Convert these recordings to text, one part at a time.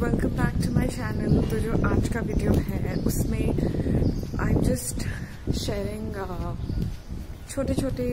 Welcome back to my channel. तो जो आज का वीडियो है उसमें आई एम जस्ट शेयरिंग छोटे छोटे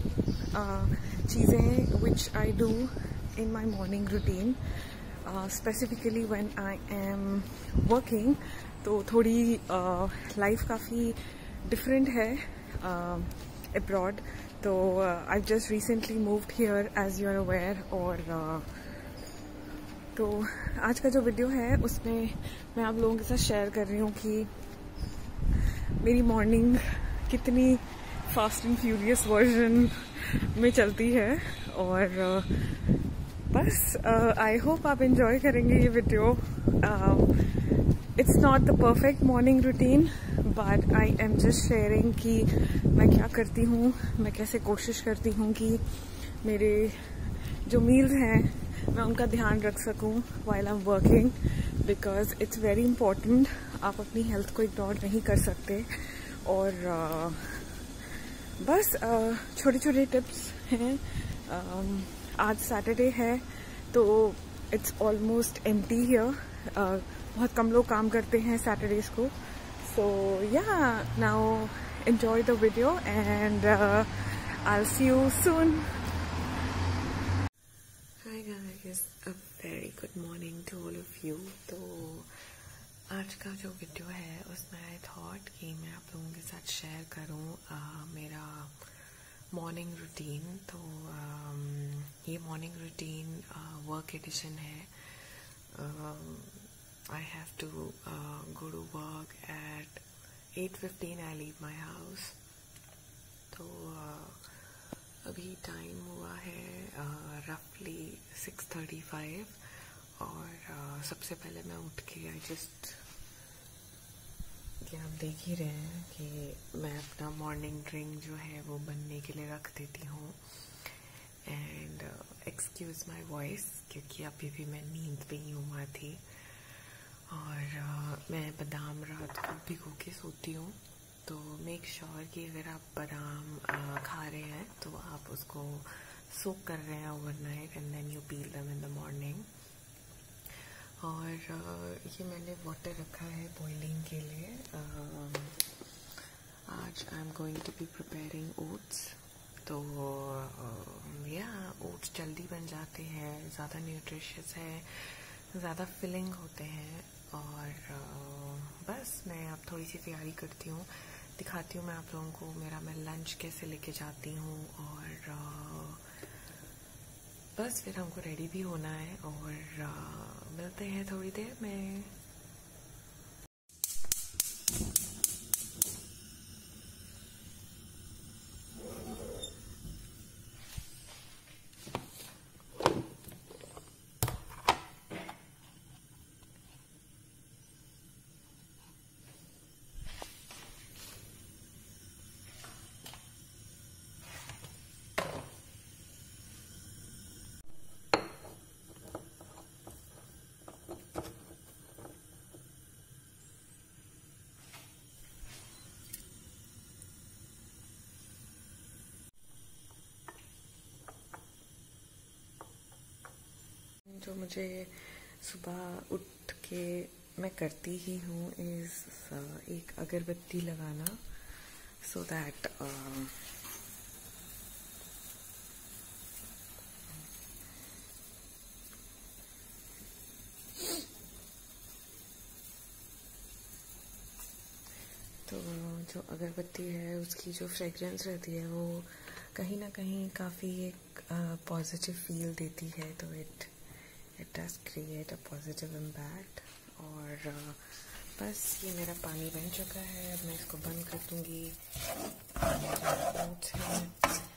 चीज़ें which I do in my morning routine, specifically when I am working. तो थोड़ी लाइफ काफ़ी डिफरेंट है अब्रॉड। तो I just recently moved here as you are aware. और तो आज का जो वीडियो है उसमें मैं आप लोगों के साथ शेयर कर रही हूँ कि मेरी मॉर्निंग कितनी फास्ट एंड फ्यूरियस वर्जन में चलती है। और बस आई होप आप एंजॉय करेंगे ये video. It's not the perfect morning routine but I am just sharing कि मैं क्या करती हूँ, मैं कैसे कोशिश करती हूँ कि मेरे जो मील्स हैं मैं उनका ध्यान रख सकूं while I'm working, because it's very important। आप अपनी हेल्थ को इग्नोर नहीं कर सकते। और बस छोटे छोटे टिप्स हैं। आज सैटरडे है तो इट्स ऑलमोस्ट एम्प्टी हियर। बहुत कम लोग काम करते हैं सैटरडेज को। So yeah now enjoy the video and I'll see you soon। Hi guys, a very good morning to all of you। तो आज का जो वीडियो है उसमें आई थॉट कि मैं आप लोगों के साथ शेयर करूं मेरा मॉर्निंग रूटीन। तो ये मॉर्निंग रूटीन वर्क एडिशन है। I have to go to work at 8:15। I leave my house. तो अभी टाइम हुआ है रफली 6:35। और सबसे पहले मैं उठ के आई जस्ट कि आप देख ही रहे हैं कि मैं अपना मॉर्निंग ड्रिंक जो है वो बनने के लिए रख देती हूँ। एंड एक्सक्यूज माय वॉइस क्योंकि अभी भी मैं नींद पे ही हुआ थी। और मैं बादाम रात को भिगो के सोती हूँ। तो मेक श्योर कि अगर आप बादाम खा रहे हैं तो आप उसको सोक कर रहे हैं overnight and then you peel them in the morning. और ये मैंने वाटर रखा है बॉइलिंग के लिए। आज I am going to be preparing oats. तो या ओट्स जल्दी बन जाते हैं, ज़्यादा न्यूट्रिशियस है, ज़्यादा फिलिंग होते हैं। और बस मैं अब थोड़ी सी तैयारी करती हूँ, दिखाती हूँ मैं आप लोगों को मैं लंच कैसे लेके जाती हूँ। और बस फिर हमको रेडी भी होना है और मिलते हैं थोड़ी देर में। जो मुझे सुबह उठ के मैं करती ही हूँ इस एक अगरबत्ती लगाना, सो दैट तो जो अगरबत्ती है उसकी जो फ्रेगरेंस रहती है वो कहीं ना कहीं काफ़ी एक पॉजिटिव फील देती है। तो it does create a positive impact. और बस ये मेरा पानी बन चुका है, अब मैं इसको बंद कर दूंगी। ओट्स है,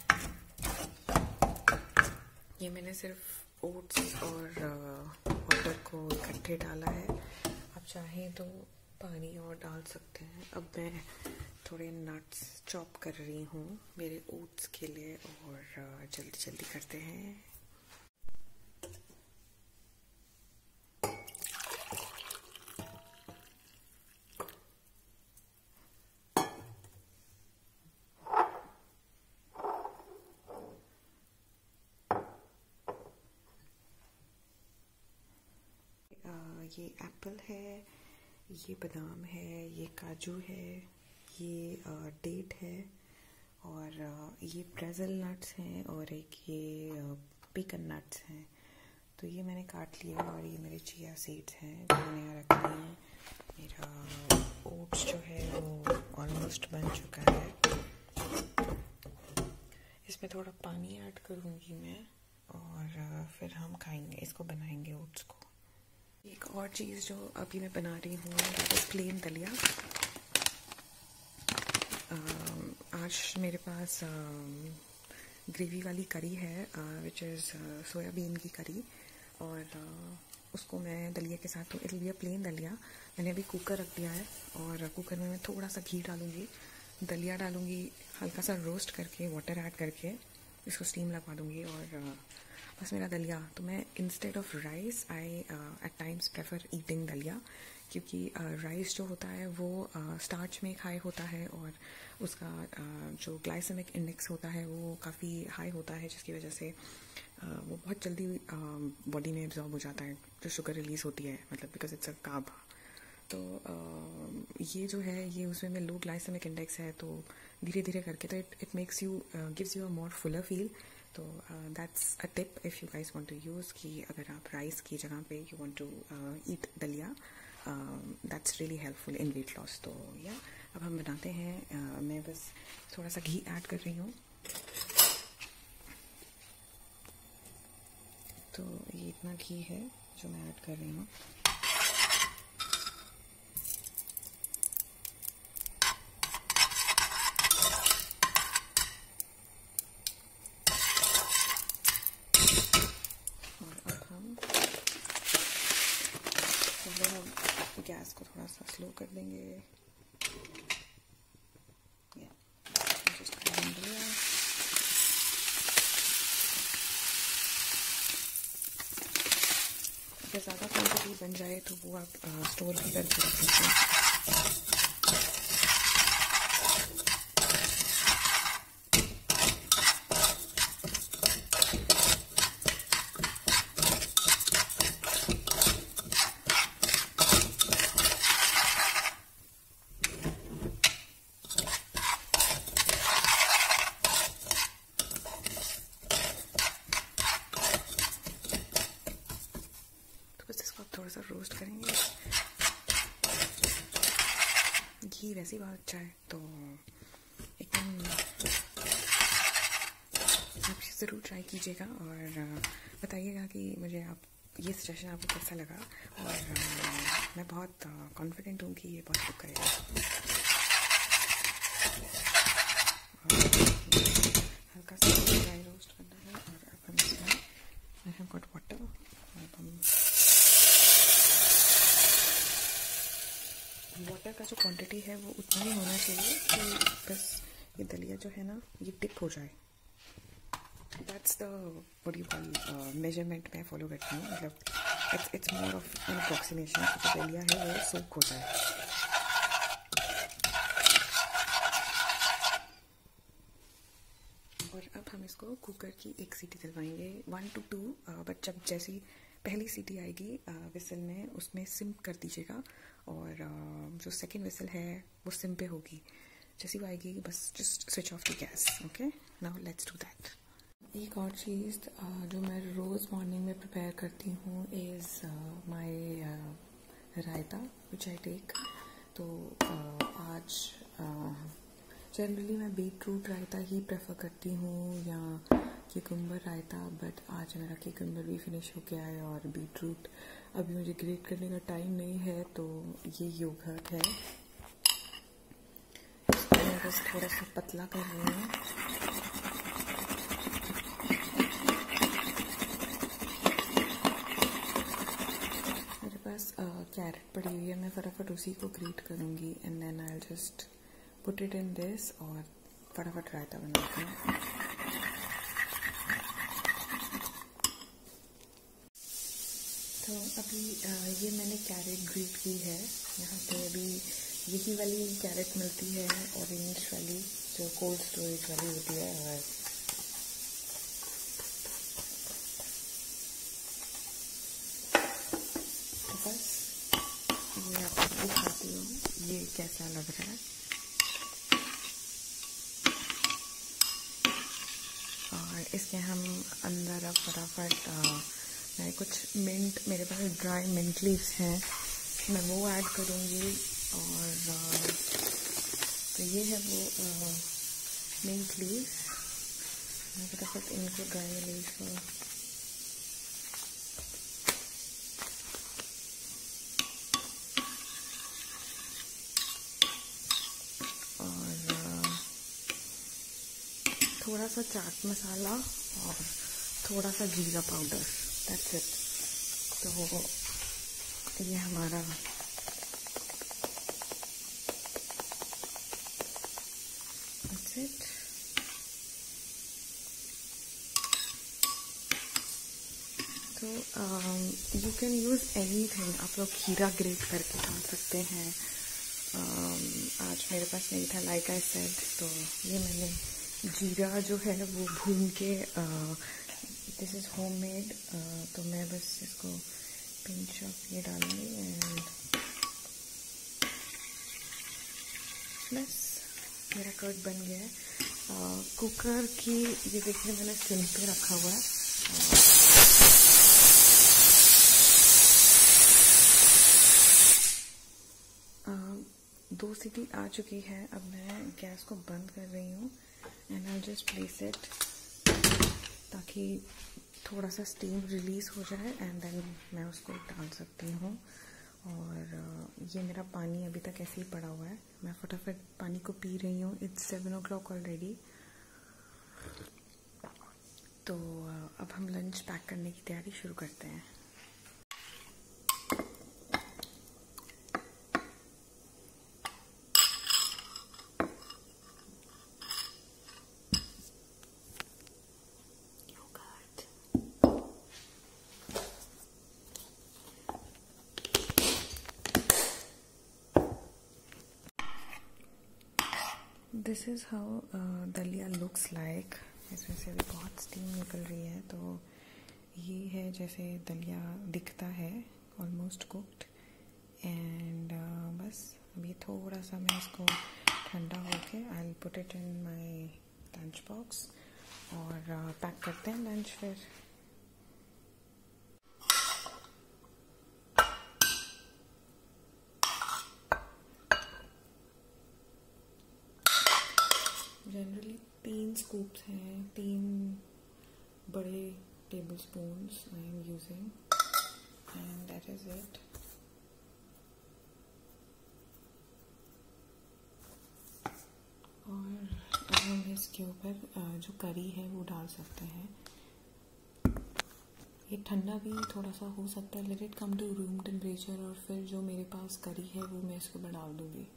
ये मैंने सिर्फ ओट्स और वाटर को इकट्ठे डाला है। आप चाहें तो पानी और डाल सकते हैं। अब मैं थोड़े नट्स चॉप कर रही हूँ मेरे ओट्स के लिए और जल्दी जल्दी करते हैं। ये एप्पल है, ये बादाम है, ये काजू है, ये डेट है, और ये ब्राज़िल नट्स हैं, और एक ये पिकन नट्स हैं। तो ये मैंने काट लिया, और ये मेरे चिया सीड्स हैं जो मैंने यहाँ रख लिए हैं। मेरा ओट्स जो है वो ऑलमोस्ट बन चुका है। इसमें थोड़ा पानी ऐड करूँगी मैं, और फिर हम खाएंगे इसको, बनाएंगे ओट्स को। एक और चीज़ जो अभी मैं बना रही हूँ दैट इज़ प्लेन दलिया। आज मेरे पास ग्रेवी वाली करी है विच इज़ सोयाबीन की करी, और उसको मैं दलिया के साथ, तो it will be a plain dalia. मैंने अभी कुकर रख दिया है, और कुकर में मैं थोड़ा सा घी डालूँगी, दलिया डालूँगी, हल्का सा रोस्ट करके वाटर ऐड करके इसको स्टीम लगवा दूँगी, और बस मेरा दलिया। तो मैं instead of rice I at times prefer eating dalia, क्योंकि राइस जो होता है वो स्टार्च में हाई होता है, और उसका जो ग्लाइसेमिक इंडेक्स होता है वो काफ़ी हाई होता है, जिसकी वजह से वो बहुत जल्दी बॉडी में एब्जॉर्ब हो जाता है, जो शुगर रिलीज़ होती है, मतलब बिकॉज इट्स अ कार्ब। तो ये जो है ये उसमें में लो ग्लाइसेमिक इंडेक्स है, तो धीरे धीरे करके तो it makes you gives you a more fuller feel. तो that's a tip if you guys want to use, कि अगर आप राइस की जगह पे you want to eat dalia, that's really helpful in weight loss. तो या अब हम बनाते हैं। मैं बस थोड़ा सा घी ऐड कर रही हूँ, तो ये इतना घी है जो मैं ऐड कर रही हूँ। गैस को थोड़ा सा स्लो कर देंगे। अगर ज़्यादा क्वांटिटी बन जाए तो वो आप स्टोर भी करके रख सकते हैं। थोड़ा सा रोस्ट करेंगे। घी वैसे ही बहुत अच्छा है, तो एकदम आप ज़रूर ट्राई कीजिएगा, और बताइएगा कि मुझे आप ये सजेशन आपको कैसा लगा। और मैं बहुत कॉन्फिडेंट हूँ कि ये बहुत कुक करेगा। हल्का सा ड्राई रोस्ट करना है, और अब हम इसमें आई हैव गॉट वाटर, और हम वाटर का जो क्वांटिटी है वो उतना ही होना चाहिए कि बस ये दलिया जो है ना ये टिप हो जाए। That's the what you call measurement मैं फॉलो करती हूँ, मतलब it's more of an approximation कि जो दलिया है वो सोक हो जाए। और अब हम इसको कुकर की एक सीटी दिलवाएंगे, 1 to 2, बट जब जैसी पहली सीटी आएगी विसल में, उसमें सिम कर दीजिएगा, और जो सेकंड विसल है वो सिम पे होगी। जैसी वो आएगी बस just switch off the gas. Okay, now let's do that. एक और चीज़ जो मैं रोज़ मॉर्निंग में प्रिपेयर करती हूँ is my raita which I take. तो आज जनरली मैं बीटरूट रायता ही प्रेफर करती हूँ, या क्यूकम्बर रायता, बट आज मेरा क्यूकम्बर भी फिनिश हो गया है, और बीटरूट अभी मुझे ग्रेट करने का टाइम नहीं है, तो ये योगर्ट है। इसको मैं बस थोड़ा सा पतला कर रही हूँ। मेरे पास कैरेट पड़ी हुई है, मैं फटाफट उसी को ग्रेट करूँगी, and then I will just put it in this, और फटाफट रायता बनाती हूँ। तो अभी ये मैंने कैरेट ग्रेट की है। यहाँ पे अभी यही वाली कैरेट मिलती है, ऑरेंज वाली जो कोल्ड स्टोरेज वाली होती है। और तो बस ये आपको दिखाती हूँ ये कैसा लग रहा है। और इसके हम अंदर अब फटाफट मैं कुछ मिंट, मेरे पास ड्राई मिंट लीव्स हैं, मैं वो ऐड करूँगी। और तो ये है वो मिंट लीव्स, मैं फटाफट इनको ड्राई लीव्स को थोड़ा सा चाट मसाला और थोड़ा सा जीरा पाउडर, दैट्स इट। तो ये हमारा दैट्स इट। तो यू कैन यूज़ एनीथिंग। आप लोग खीरा ग्रेट करके खा सकते हैं। आज मेरे पास नहीं था, लाइक आई सेड, तो ये मैंने जीरा जो है वो भून के, दिस इज़ होममेड, तो मैं बस इसको पिंच ऑफ ये डालूंगी एंड बस मेरा कर्ड बन गया है। कुकर की ये देखिए मैंने सिम पे रखा हुआ है। 2 सीटी आ चुकी है। अब मैं गैस को बंद कर रही हूँ and I just place it ताकि थोड़ा सा स्टीम रिलीज़ हो जाए एंड देन मैं उसको डाल सकती हूँ। और ये मेरा पानी अभी तक ऐसे ही पड़ा हुआ है, मैं फटाफट पानी को पी रही हूँ। It's 7 o'clock already. तो अब हम लंच पैक करने की तैयारी शुरू करते हैं। This is how dalia looks like. इसमें से भी बहुत स्टीम निकल रही है, तो ये है जैसे दलिया दिखता है, ऑलमोस्ट कुक्ड। एंड बस अभी थोड़ा सा मैं इसको ठंडा होके I will put it in my lunch box और पैक करते हैं लंच फिर। जनरली 3 स्कूप्स हैं, 3 बड़े tablespoons I am using and that is it. और अब हम इसके ऊपर जो करी है वो डाल सकते हैं। ये ठंडा भी थोड़ा सा हो सकता है, let it come to room temperature और फिर जो मेरे पास करी है वो मैं इसके ऊपर डाल दूँगी।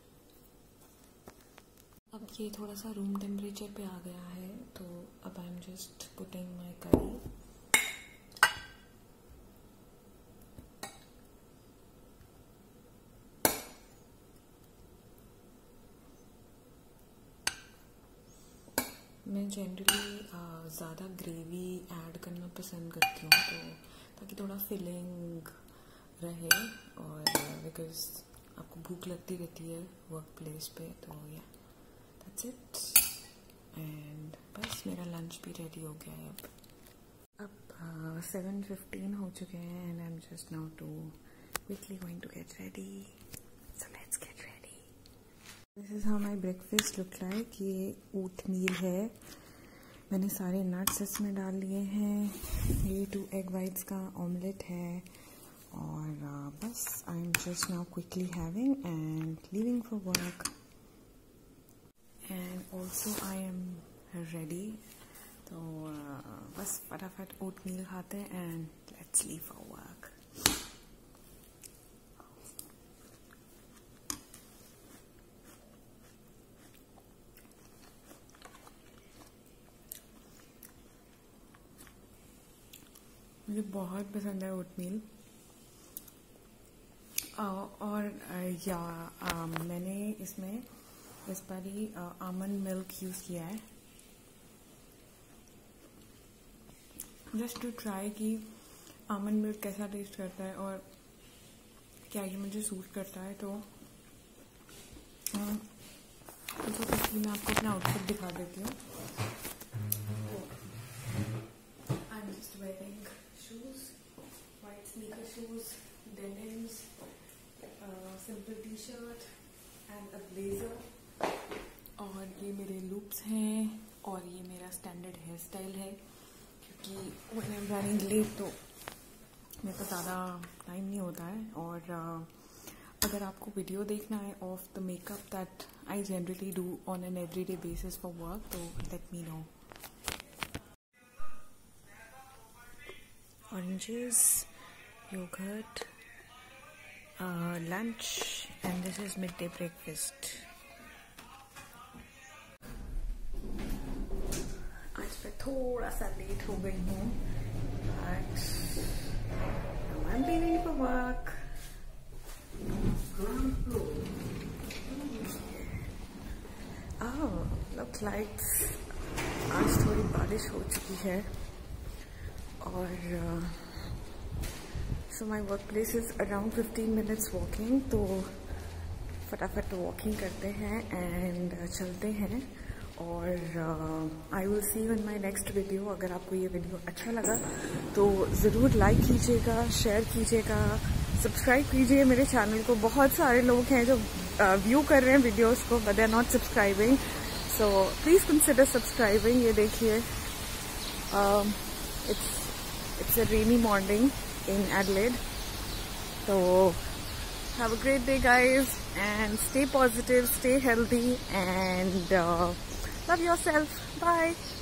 अब ये थोड़ा सा रूम टेम्परेचर पे आ गया है, तो अब I am just putting my curry. मैं जनरली ज़्यादा ग्रेवी ऐड करना पसंद करती हूँ, तो ताकि थोड़ा फिलिंग रहे और बिकॉज आपको भूख लगती रहती है वर्क प्लेस पे, तो या दैट्स इट। एंड बस मेरा लंच भी रेडी हो गया है। अब 7:15 हो चुके हैं and I am just now to quickly going to get ready, so let's get ready. This is how my breakfast look like. ये ओटमील है, मैंने सारे नट्स इसमें डाल लिए हैं। ये 2 एग वाइट्स का ऑमलेट है और बस I am just now quickly having and leaving for work and also I am ready. तो बस फटाफट ओटमील खाते हैं and let's leave for work. मुझे बहुत पसंद है ओटमील। और मैंने इसमें इस बार ही आमंड मिल्क यूज़ किया है जस्ट टू ट्राई कि आमंड मिल्क कैसा टेस्ट करता है और क्या ये मुझे सूट करता है, तो मैं आपको अपना आउटफिट दिखा देती हूँ। I am just wearing shoes, white sneaker shoes, denims, simple T shirt and a blazer. और ये मेरे लूप्स हैं और ये मेरा स्टैंडर्ड हेयर स्टाइल है, क्योंकि when I am running late तो मेरे को ज़्यादा टाइम नहीं होता है। और अगर आपको वीडियो देखना है off the makeup that I generally do on an everyday basis for work, तो let me know. Oranges, yoghurt, lunch and this is midday breakfast. आज मैं थोड़ा सा लेट हो गई हूँ, but I'm leaving for work. Oh, look like आज थोड़ी बारिश हो चुकी है और so my workplace is around 15 minutes walking, तो फटाफट वॉकिंग करते हैं एंड चलते हैं। और I will see you in my next video. अगर आपको ये वीडियो अच्छा लगा तो ज़रूर लाइक कीजिएगा, शेयर कीजिएगा, सब्सक्राइब कीजिए मेरे चैनल को। बहुत सारे लोग हैं जो व्यू कर रहे हैं वीडियोस को but they are not subscribing, so please consider subscribing. ये देखिए, it's a rainy morning in Adelaide, तो have a great day guys and stay positive, stay healthy and love yourself. Bye.